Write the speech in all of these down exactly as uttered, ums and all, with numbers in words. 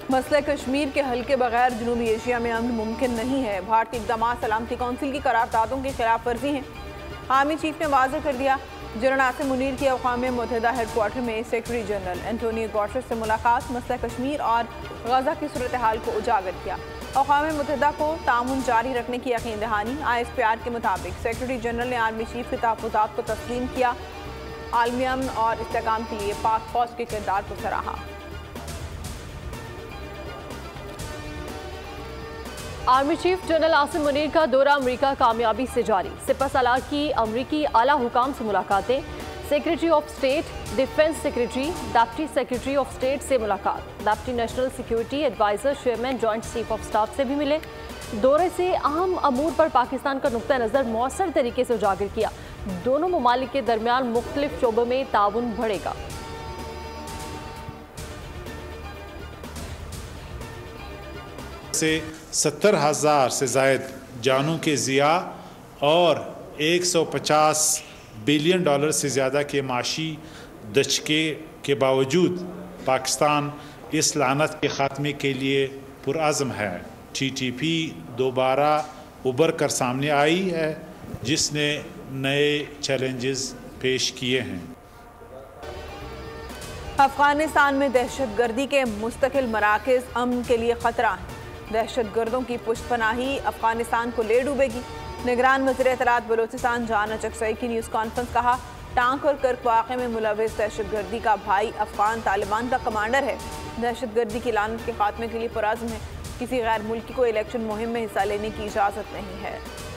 मसले कश्मीर के हल के बगैर जनूबी एशिया में अमन मुमकिन नहीं है। भारतीय इक़दाम सलामती कौंसिल की करारदादों की खिलाफ वर्जी हैं। आर्मी चीफ ने वाज़ेह कर दिया। जनरल आसिम मुनीर की अक़वाम मुत्तहिदा हेडक्वार्टर में सेक्रेटरी जनरल एंटोनियो गुटेरेस से मुलाकात, मसला कश्मीर और गजा की सूरत हाल को उजागर किया। अक़वाम मुत्तहिदा को तामुन जारी रखने की यकीन दहानी। आई एस पी आर के मुताबिक सेक्रेटरी जनरल ने आर्मी चीफ के तहफ़्फ़ुज़ात को तस्लीम किया। आलमी अमन और इस्तेहकाम के लिए पाक फौज के किरदार को सराहा। Army chief general Asim Munir का दौरा अमरीका कामयाबी से जारी। सिपह सलार की अमरीकी आला हुकाम से मुलाकातें, secretary of state, defence secretary, deputy secretary of state से मुलाकात, deputy national security adviser, chairman joint chief of staff से भी मिले। दौरे से अहम अमूर पर पाकिस्तान का नुक्ता नज़र मौसर तरीके से उजागर किया। दोनों ममालिक के दरमियान मुख्तलिफ शोबों में ताउन बढ़ेगा। से सत्तर हज़ार से ज़ायद जानों के ज़िया और एक सौ पचास बिलियन डॉलर से ज़्यादा के माशी दचके के बावजूद पाकिस्तान इस लानत के ख़ात्मे के लिए पुरअज़्म है। टी टी पी दोबारा उभर कर सामने आई है, जिसने नए चैलेंजेस पेश किए हैं। अफगानिस्तान में दहशत गर्दी के मुस्तकिल मराकज़ अमन के लिए ख़तरा है। दहशत गर्दों की पुष्टपनाही अफगानिस्तान को ले डूबेगी। निगरान वज़ीर इत्तलात बलूचिस्तान जान अचकज़ई की न्यूज़ कॉन्फ्रेंस कहा, टांक और कर्क वाक़े में मुलविस दहशत गर्दी का भाई अफगान तालिबान का कमांडर है। दहशत गर्दी की लानत के खात्मे के लिए पुरअज़्म है। किसी गैर मुल्की को इलेक्शन मुहिम में हिस्सा लेने की इजाज़त नहीं है।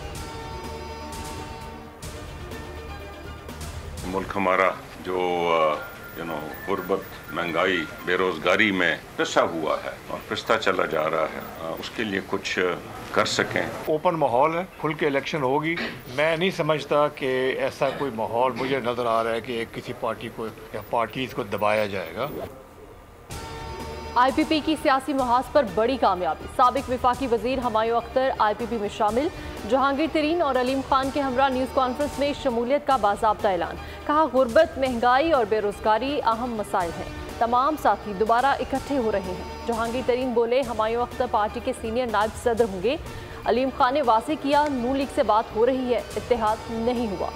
मुल्क हमारा जो यू नो गुर्बत, महंगाई, बेरोजगारी में पिसा हुआ है और पिसता चला जा रहा है, उसके लिए कुछ कर सकें। ओपन माहौल है, खुल के इलेक्शन होगी। मैं नहीं समझता कि ऐसा कोई माहौल मुझे नज़र आ रहा है कि एक किसी पार्टी को या पार्टीज को दबाया जाएगा। आई पी पी की सियासी मुहाज पर बड़ी कामयाबी। साबिक विफाकी वजीर Humayun Akhtar I P P में शामिल। जहांगीर तरीन और अलीम खान के हमरा न्यूज़ कॉन्फ्रेंस में शमूलियत का बाज़ाब्ता ऐलान। कहा, गुर्बत, महंगाई और बेरोजगारी अहम मसाइल हैं। तमाम साथी दोबारा इकट्ठे हो रहे हैं। जहांगीर तरीन बोले, हमायूं अख्तर पार्टी के सीनियर नायब सदर होंगे। अलीम खान ने वाज़ेह किया, नून लीग से बात हो रही है, इत्तेहाद नहीं हुआ।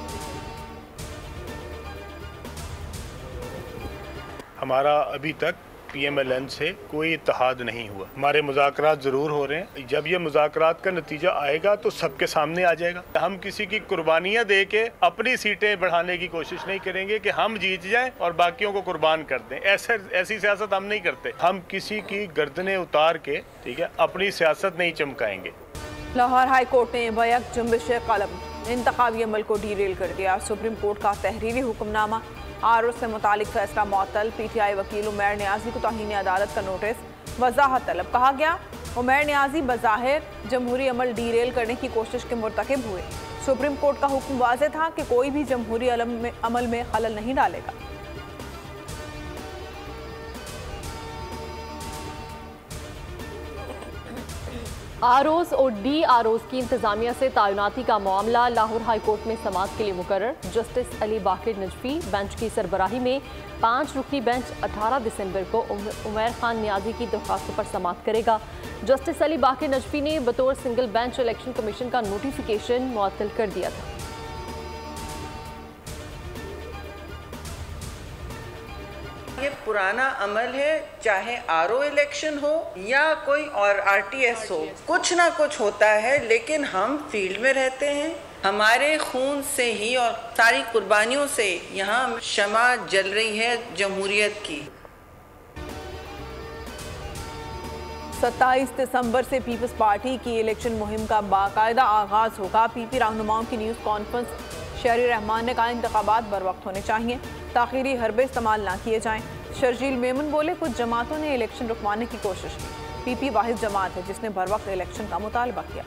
हमारा अभी तक पी एम एल एन से कोई इत्तेहाद नहीं हुआ। हमारे मुज़ाकरात ज़रूर हो रहे हैं। जब ये मुज़ाकरात का नतीजा आएगा तो सबके सामने आ जाएगा। हम किसी की कुर्बानियाँ दे के अपनी सीटें बढ़ाने की कोशिश नहीं करेंगे कि हम जीत जाएं और बाकियों को कुर्बान कर दें। ऐसे ऐसी सियासत हम नहीं करते। हम किसी की गर्दनें उतार के, ठीक है, अपनी सियासत नहीं चमकाएंगे। लाहौर हाई कोर्ट ने बैक जुम्बिश कलम इंतखाबी अमल को डीरेल कर दिया। सुप्रीम कोर्ट का तहरीरी हुक्मनामा, आर ओ से मुतालिक फैसला मुअत्तल। पी टी आई वकील उमैर नियाजी को तौहीन अदालत का नोटिस, वजाहत तलब। कहा गया, उमैर नियाजी बज़ाहिर जमहूरी अमल डीरेल करने की कोशिश के मुर्तकिब हुए। सुप्रीम कोर्ट का हुक्म वाज़ेह था कि कोई भी जमहूरी अमल में खलल नहीं डालेगा। आर ओज़ और डी आर ओज़ की इंतजामिया से तैनाती का मामला लाहौर हाई कोर्ट में समाअत के लिए मुकर्रर। जस्टिस अली बाकिर नजफी बेंच की सरबराही में पाँच रुकनी बेंच अठारह दिसंबर को उमैर खान नियाजी की दरख्वास्तों पर समाअत करेगा। जस्टिस अली बाकिर नजफी ने बतौर सिंगल बेंच इलेक्शन कमीशन का नोटिफिकेशन मुअत्तल कर दिया था। ये पुराना अमल है, चाहे आर ओ इलेक्शन हो या कोई और आर टी एस हो, कुछ ना कुछ होता है, लेकिन हम फील्ड में रहते हैं। हमारे खून से ही और सारी कुर्बानियों से यहाँ शमा जल रही है जमहूरियत की। सत्ताईस दिसंबर से पीपल्स पार्टी की इलेक्शन मुहिम का बाकायदा आगाज होगा। पी पी रहनुमाओं की न्यूज़ कॉन्फ्रेंस। शहरी रहमान ने कहा, इंतखाबात बर वक्त होने चाहिए, ताखीरी हरबे इस्तेमाल ना किए जाएं। शर्जील मेमन बोले, कुछ जमातों ने इलेक्शन रुकवाने की कोशिश की। पी पी वाहिद जमात है जिसने बर वक्त इलेक्शन का मुतालबा किया।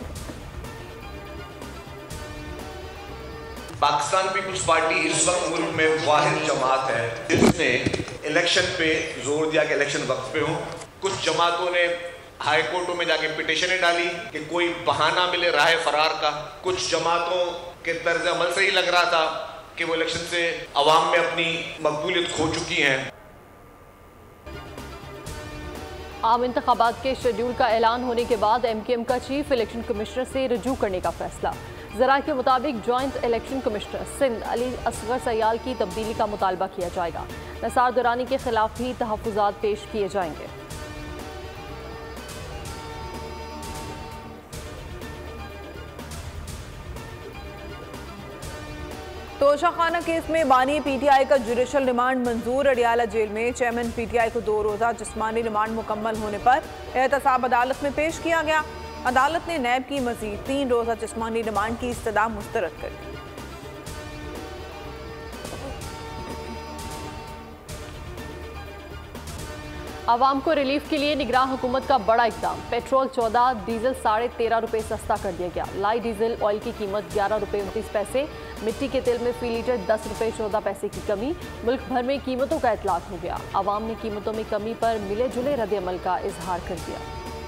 पाकिस्तान पीपल्स पार्टी इस वक्त मुल्क में वाहिद जमात है जिसने इलेक्शन पे जोर दिया कि इलेक्शन वक्त पे हो। कुछ जमातों ने हाई कोर्टों में जाके पिटीशनें डाली कि कोई बहाना मिले राह फरार का। कुछ जमातों के तर्ज अमल से ही लग रहा था कि वो इलेक्शन से अवाम में अपनी मकबूलियत खो चुकी हैं। आम इंतखाबात के शेड्यूल का ऐलान होने के बाद एम के एम का चीफ इलेक्शन कमिश्नर से रजू करने का फैसला। ज़रा के मुताबिक joint election commissioner Sindh Ali Asghar Sayal की तब्दीली का मुतालबा किया जाएगा। नसार दुरानी के खिलाफ भी तहफ़्फ़ुज़ात पेश किए जाएंगे। तोशाखाना केस में बानी पीटीआई का जुडिशल रिमांड मंजूर। अडियाला जेल में चेयरमैन पीटीआई को दो रोजा जिस्मानी रिमांड मुकम्मल होने पर एहतसाब अदालत में पेश किया गया। अदालत ने नैब की मजीद तीन रोजा जिस्मानी रिमांड की इस्तदा मुस्तरद कर दी। आवाम को रिलीफ के लिए निगरान हुकूमत का बड़ा इकदाम। पेट्रोल चौदह, डीजल साढ़े तेरह रुपये सस्ता कर दिया गया। लाई डीजल ऑयल की कीमत ग्यारह रुपये उनतीस पैसे। मिट्टी के तेल में फी लीटर दस रुपये चौदह पैसे की कमी। मुल्क भर में कीमतों का इतलाक हो गया। आवाम ने कीमतों में कमी पर मिले जुले रद्द-ए-अमल का इजहार कर दिया।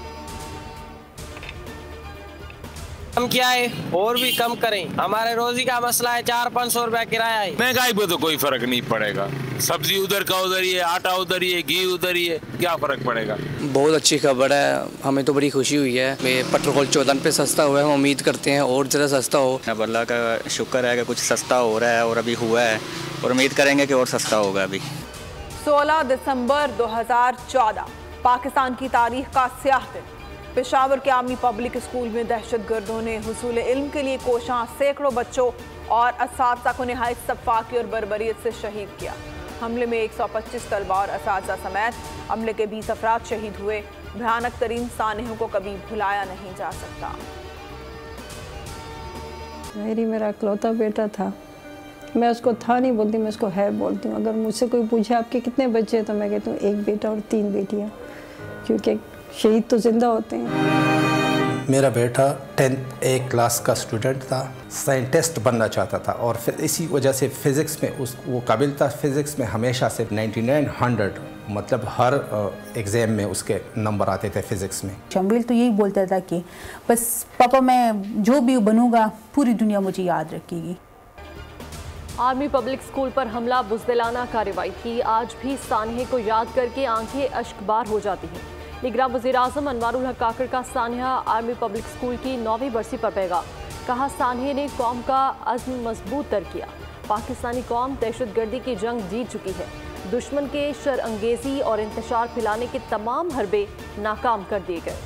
कम क्या है और भी कम करें, हमारे रोजी का मसला है। चार पाँच सौ रुपया किराया है। महंगाई पे तो कोई फर्क नहीं पड़ेगा। सब्जी उधर का उधर ही है, आटा उधर ही है, घी उधर ही है, क्या फर्क पड़ेगा। बहुत अच्छी खबर है, हमें तो बड़ी खुशी हुई है। पेट्रोल चौदह पे सस्ता हुआ है, हम उम्मीद करते हैं और ज़्यादा सस्ता हो। अब अल्लाह का शुक्र है कि कुछ सस्ता हो रहा है और अभी हुआ है और उम्मीद करेंगे कि और सस्ता होगा। अभी सोलह दिसंबर दो हज़ार चौदह पाकिस्तान की तारीख का स्याह दिन। पेशावर के आर्मी पब्लिक स्कूल में दहशतगर्दों ने हुसूल इल्म के लिए कोशां सैकड़ों बच्चों और असातिज़ा को निहायत सफ़ाकी और बर्बरियत से शहीद किया। हमले में एक सौ पच्चीस तलबा और असातिज़ा समेत हमले के बीस अफराद शहीद हुए। भयानक तरीन सानहों को कभी भुलाया नहीं जा सकता। मेरी मेरा इकलौता बेटा था। मैं उसको था नहीं बोलती, मैं उसको है बोलती हूँ। अगर मुझसे कोई पूछे आपके कितने बच्चे, तो मैं कहती हूँ एक बेटा और तीन बेटियाँ, क्योंकि शहीद तो जिंदा होते हैं। मेरा बेटा टेंथ ए क्लास का स्टूडेंट था, साइंटिस्ट बनना चाहता था और फिर इसी वजह से फ़िज़िक्स में उस वो काबिल था। फ़िज़िक्स में हमेशा से निन्यानवे सौ मतलब हर एग्ज़ाम में उसके नंबर आते थे फ़िज़िक्स में। शम्बिल तो यही बोलता था कि बस पापा मैं जो भी बनूंगा पूरी दुनिया मुझे याद रखेगी। आर्मी पब्लिक स्कूल पर हमला बुज़दिलाना कार्रवाई थी। आज भी सानहे को याद करके आंखें अश्कबार हो जाती हैं। निगरान वज़ीर-ए-आज़म अनवारुल हक काकड़ का सानहा आर्मी पब्लिक स्कूल की नौवीं बरसी पर पैगाम। कहा सानहे ने कौम का अज़्म मजबूत कर किया। पाकिस्तानी कौम दहशतगर्दी की जंग जीत चुकी है। दुश्मन के शर अंगेज़ी और इंतशार फैलाने के तमाम हरबे नाकाम कर दिए गए।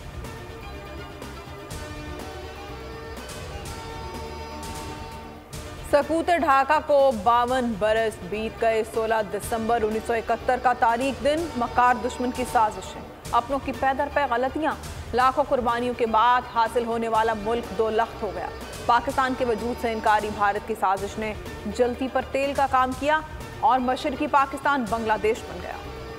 सकूत ढाका को बावन बरस बीत गए। सोलह दिसंबर उन्नीस सौ इकहत्तर का तारीख दिन मकार दुश्मन की साजिश है। अपनों की पैदर पे गलतियां, लाखों कुर्बानियों के बाद हासिल होने वाला मुल्क दो लख्त हो गया। पाकिस्तान के वजूद से इनकारी भारत की साजिश ने जलती पर तेल का काम किया और मशरकी पाकिस्तान बांग्लादेश बन गया।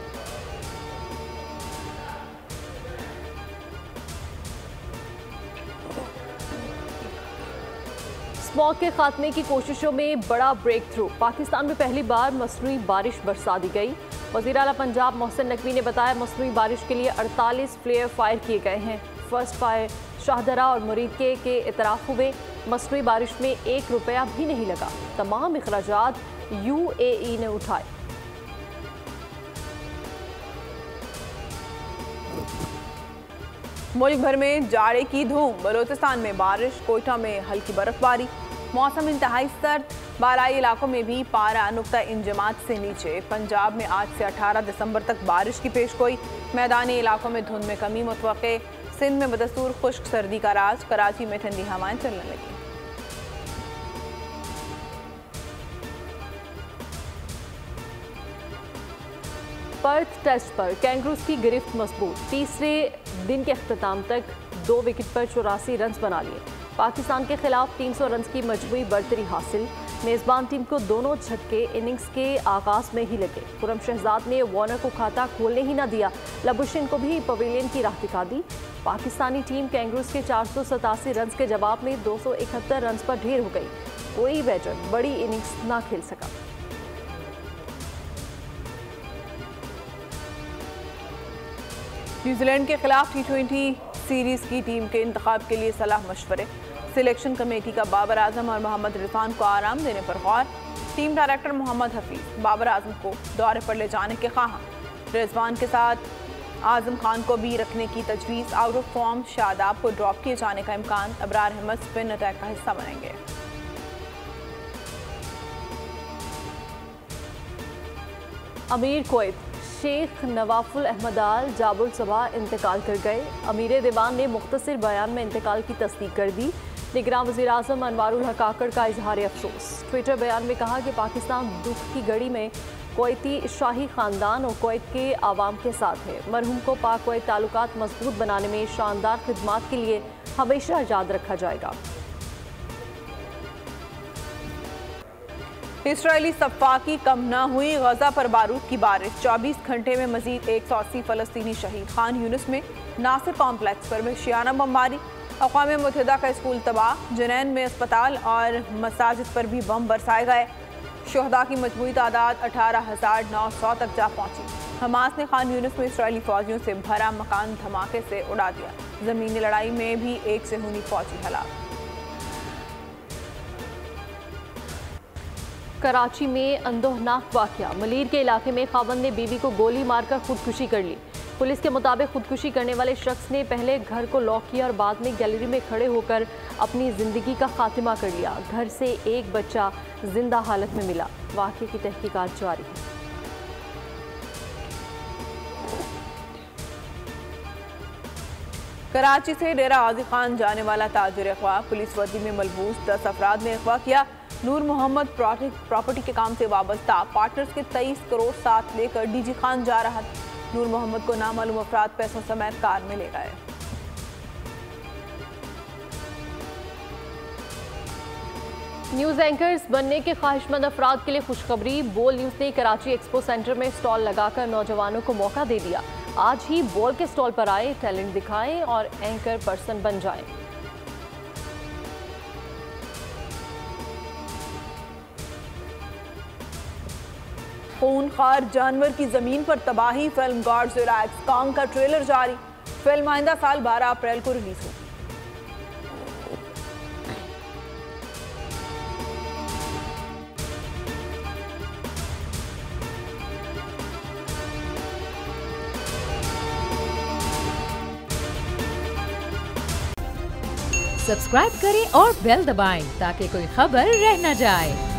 स्मॉग के खात्मे की कोशिशों में बड़ा ब्रेक थ्रू। पाकिस्तान में पहली बार मसनूई बारिश बरसा दी गई। वज़ीर आला पंजाब मोहसिन नकवी ने बताया मसनूई बारिश के लिए अड़तालीस फ्लेयर फायर किए गए हैं। फर्स्ट फायर शाहदरा और मुरीदके के इतराफ़ हुए। मसनूई बारिश में एक रुपया भी नहीं लगा। तमाम इखराजात यू ए ई ने उठाए। मुल्क भर में जाड़े की धूम। बलोचिस्तान में बारिश, कोयटा में हल्की बर्फबारी। मौसम इंतहाई सर्द। बालाई इलाकों में भी पारा नुक्ता इंजमात से नीचे। पंजाब में आज से अठारह दिसंबर तक बारिश की पेशगोई। मैदानी इलाकों में धुंध में कमी मुतवक्के। सिंध में बदस्तूर खुश्क सर्दी का राज। कराची में ठंडी हवाएं चलने लगी। पर्थ टेस्ट पर कैंगरूज की गिरफ्त मजबूत। तीसरे दिन के अख्ताम तक दो विकेट पर चौरासी रन बना लिए। पाकिस्तान के खिलाफ तीन सौ रन की मजबूरी बरतरी हासिल। मेज़बान टीम को दोनों झटके इनिंग्स के आगाज में ही लगे। खुरम शहजाद ने वार्नर को खाता खोलने ही ना दिया। लबुशिन को भी पवेलियन की राह दिखा दी। पाकिस्तानी टीम कैंगरूज के चार सौ सतासी रन के जवाब में दो सौ इकहत्तर रन पर ढेर हो गई। कोई बैटर बड़ी इनिंग्स ना खेल सका। न्यूजीलैंड के खिलाफ टी ट्वेंटी सीरीज की टीम के इंतखाब के लिए सलाह मशवरे। सिलेक्शन कमेटी का बाबर आजम और मोहम्मद रिजवान को आराम देने पर गौर। टीम डायरेक्टर मोहम्मद हफीज बाबर आजम को दौरे पर ले जाने के ख्वाहां। रिजवान के साथ आजम खान को भी रखने की तजवीज़। आउट ऑफ फॉर्म शादाब को ड्रॉप किए जाने का इम्कान। अबरार अहमद स्पिन अटैक का हिस्सा बनेंगे। अमीर कुवैत शेख नवाफुल अहमद आल जाबुल सबा इंतकाल कर गए। अमीर दीवान ने मुख्तसर बयान में इंतकाल की तस्दीक कर दी। निगरान वज़ीर आज़म अनवारुल हक काकड़ का इजहार अफसोस। ट्विटर बयान में कहा कि पाकिस्तान दुख की घड़ी में कुवैती शाही ख़ानदान और कुवैत के आवाम के साथ है। मरहूम को पाक कुवैत ताल्लुकात मजबूत बनाने में शानदार खिदमात के लिए हमेशा याद रखा जाएगा। इसराइली सफ़ाकी कम न हुई, गजा पर बारूद की बारिश। चौबीस घंटे में मजीद एक सौ अस्सी फ़लस्तीनी शहीद। खान यूनिस में नासिर कॉम्प्लेक्स पर वहशियाना बमबारी। अक़वाम मुत्तहिदा का स्कूल तबाह। जुनैन में अस्पताल और मसाजिद पर भी बम बरसाए गए। शुहदा की मजमूई तादाद अठारह हज़ार नौ सौ तक जा पहुंची। हमास ने खान यूनिस में इसराइली फौजियों से भरा मकान धमाके से उड़ा दिया। ज़मीनी लड़ाई में भी एक सेहूनी फौजी हलाक। कराची में अंदोहनाक वाक़या। मलीर के इलाके में खावंद ने बीवी को गोली मारकर खुदकुशी कर ली। पुलिस के मुताबिक खुदकुशी करने वाले शख्स ने पहले घर को लॉक किया और बाद में गैलरी में खड़े होकर अपनी ज़िंदगी का खात्मा कर लिया। घर से एक बच्चा जिंदा हालत में मिला। वाक़े की तहकीकात जारी है। कराची से डेरा गाजी खान जाने वाला ताजिर अगवा। पुलिस वर्दी में मलबूस दस अफराद ने अगवा किया। नूर मोहम्मद प्रॉपर्टी के काम से वाबस्ता पार्टनर्स के तेईस करोड़ साथ लेकर डीजी खान जा रहा था। नूर मोहम्मद को नामालूम अफराद पैसों समेत कार में ले गए। न्यूज़ एंकर्स बनने के ख्वाहिशमंद अफराद के लिए खुशखबरी। बोल न्यूज़ ने कराची एक्सपो सेंटर में स्टॉल लगाकर नौजवानों को मौका दे दिया। आज ही बोल के स्टॉल पर आए, टैलेंट दिखाएं और एंकर पर्सन बन जाएं। खूनखार जानवर की जमीन पर तबाही। फिल्म गॉडजिला एक्स कॉन्ग का ट्रेलर जारी। फिल्म आइंदा साल बारह अप्रैल को रिलीज होगी। सब्सक्राइब करें और बेल दबाएं ताकि कोई खबर रह न जाए।